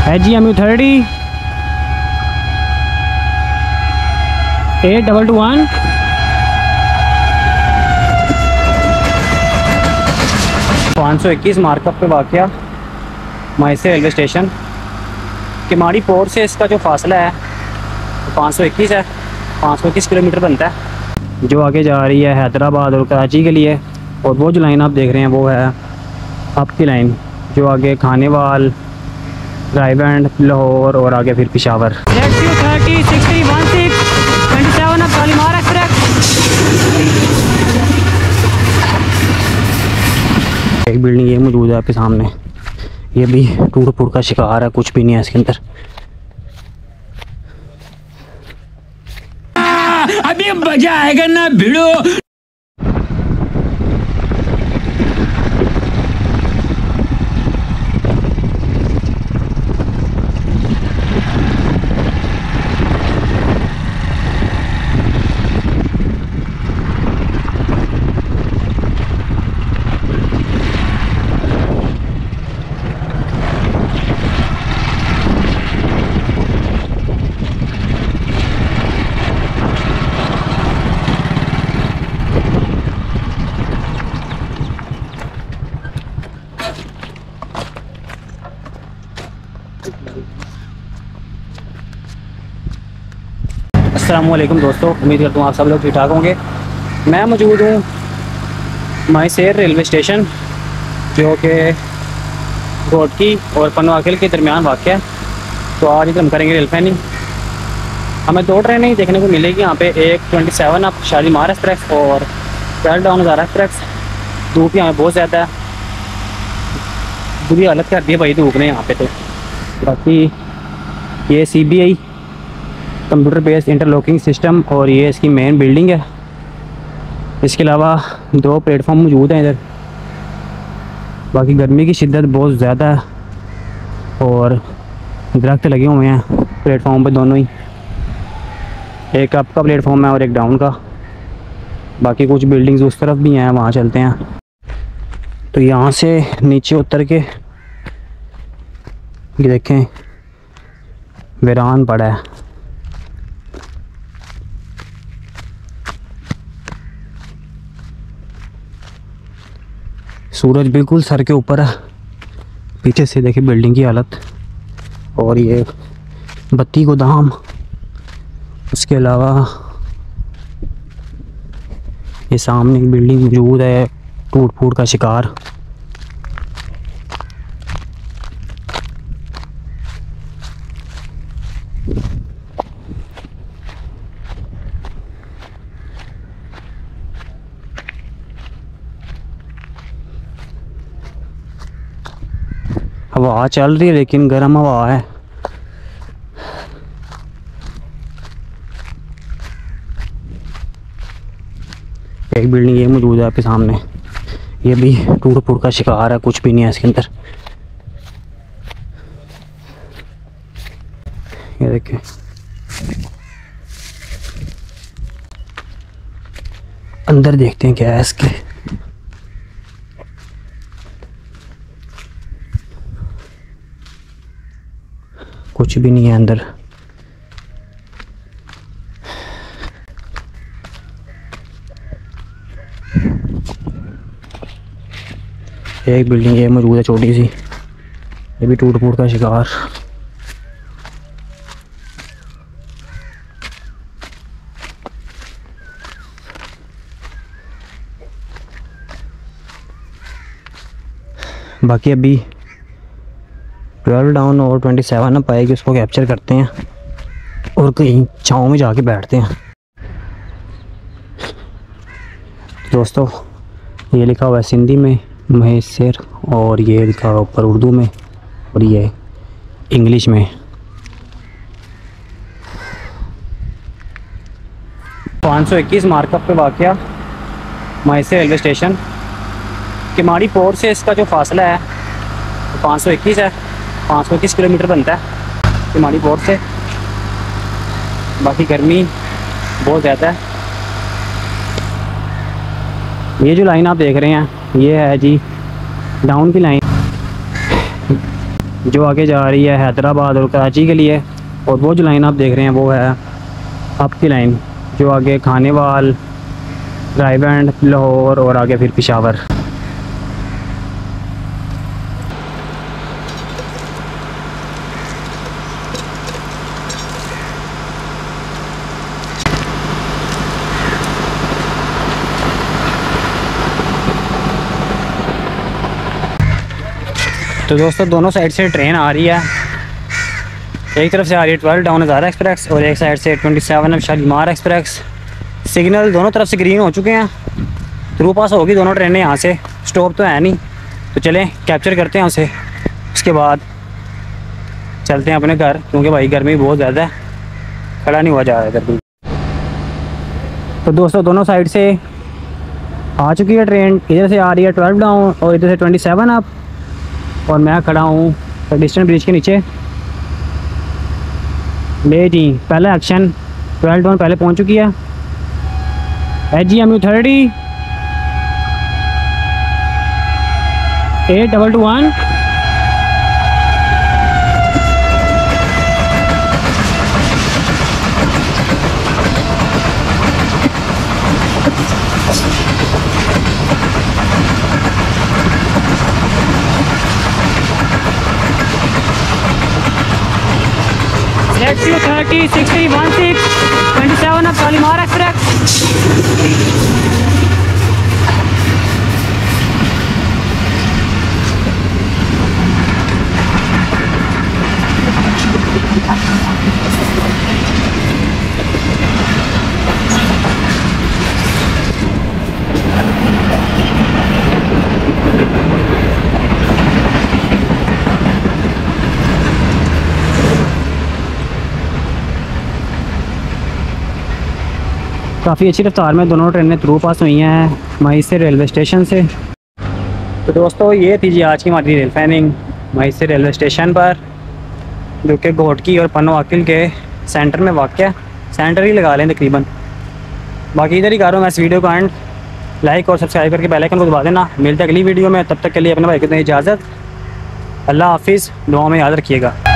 है जी MU30 8221। पाँच सौ 21 मार्कअप पे वाक़या मायसे रेलवे स्टेशन। किमाड़ी पोर्ट से इसका जो फासला है तो 521 है, 521 किलोमीटर बनता है। जो आगे जा रही है हैदराबाद और कराची के लिए, और वो जो लाइन आप देख रहे हैं वो है अप की लाइन, जो आगे खानेवाल, रायबंड, लाहौर और आगे फिर पेशावर। एक बिल्डिंग ये मौजूद है आपके सामने, ये भी टूट फूट का शिकार है, कुछ भी नहीं है इसके अंदर। अभी मजा आएगा ना भिड़ो। अस्सलामुअलैकुम दोस्तों, उम्मीद करता हूँ आप सब लोग ठीक ठाक होंगे। मैं मौजूद हूँ मायसेर रेलवे स्टेशन, जो कि घोटकी और पनवाकिल के दरमियान वाक़या है। तो आज इधर हम करेंगे रेल फैनिंग। हमें दो ट्रेनें देखने को मिलेगी यहाँ पे, एक 27 अप शालीमार एक्सप्रेस और 12 डाउन हज़ारा एक्सप्रेस। धूप यहाँ बहुत ज़्यादा है, बुरी हालत कर दी है भाई धूप ने यहाँ पे। तो बाकी ये CBI computer based interlocking system और ये इसकी मेन बिल्डिंग है। इसके अलावा 2 प्लेटफॉर्म मौजूद हैं इधर। बाकी गर्मी की शिद्दत बहुत ज़्यादा है और दरख्त लगे हुए हैं प्लेटफॉर्म पे दोनों ही, एक अप का प्लेटफॉर्म है और एक डाउन का। बाकी कुछ बिल्डिंग्स उस तरफ भी हैं, वहाँ चलते हैं। तो यहाँ से नीचे उतर के ये देखें वीरान पड़ा है। सूरज बिल्कुल सर के ऊपर है, पीछे से देखिए बिल्डिंग की हालत, और ये बत्ती गोदाम। उसके अलावा ये सामने एक बिल्डिंग मौजूद है, टूट फूट का शिकार। हवा चल रही है लेकिन गर्म हवा है। एक बिल्डिंग ये मौजूद है आपके सामने, ये भी टूट फूट का शिकार है, कुछ भी नहीं है इसके अंदर। ये देखें अंदर, देखते हैं क्या है इसके। कुछ भी नहीं है अंदर। एक बिल्डिंग ये मौजूद है छोटी सी, ये भी टूट फूट का शिकार। बाकी अभी 12 डाउन और 27 अप आएगी, उसको कैप्चर करते हैं और कहीं छाँव में जाके बैठते हैं। दोस्तों ये लिखा हुआ है सिंधी में मायसेर, और ये लिखा हुआ ऊपर उर्दू में, और ये इंग्लिश में। 521 मार्कअप पे वाक़या मायसेर रेलवे स्टेशन। किमाड़ी पोर्ट से इसका जो फासला है तो 521 है, 521 किलोमीटर बनता है किमाड़ी पोर्ट से। बाकी गर्मी बहुत ज़्यादा है। ये जो लाइन आप देख रहे हैं ये है जी डाउन की लाइन। जो आगे जा रही है हैदराबाद और कराची के लिए। और वो जो लाइन आप देख रहे हैं वो है अप की लाइन, जो आगे खानेवाल, रायबंड, लाहौर और आगे फिर पेशावर। तो दोस्तों दोनों साइड से ट्रेन आ रही है। एक तरफ से आ रही है 12 टाउन हज़ारा एक्सप्रेस और एक साइड से 27 अब शालीमार एक्सप्रेस। सिग्नल दोनों तरफ से ग्रीन हो चुके हैं, थ्रू पास होगी दोनों ट्रेनें। यहाँ से स्टॉप तो है नहीं, तो चलें कैप्चर करते हैं उसे, उसके बाद चलते हैं अपने घर, क्योंकि भाई गर्मी बहुत ज़्यादा है, खड़ा नहीं हुआ जा रहा है गर्मी। तो दोस्तों दोनों साइड से आ चुकी है ट्रेन। इधर से आ रही है 12 डाउन और इधर से 27 अप, और मैं खड़ा हूँ डिस्टेंस ब्रिज के नीचे। ले जी पहला एक्शन, 12 डाउन पहले पहुँच चुकी है। HGMU 30 8221 XU 30 60 16 27 of Shalimar Express। काफ़ी अच्छी रफ्तार में दोनों ट्रेनें थ्रू पास हुई हैं महिसर रेलवे स्टेशन से। तो दोस्तों ये थी जी आज की हमारी rail fanning Mahisar railway station पर, जो कि घोटकी और पन्नो आकिल के सेंटर में वाक़ है। सेंटर ही लगा लें तकरीबन। बाकी इधर ही कर रहा हूँ मैं इस वीडियो का एंड। लाइक और सब्सक्राइब करके बेल आइकन को दबा देना। मिलते अगली वीडियो में, तब तक के लिए अपने भाई को दें इजाज़त। अल्लाह हाफिज़, दुआ में याद रखिएगा।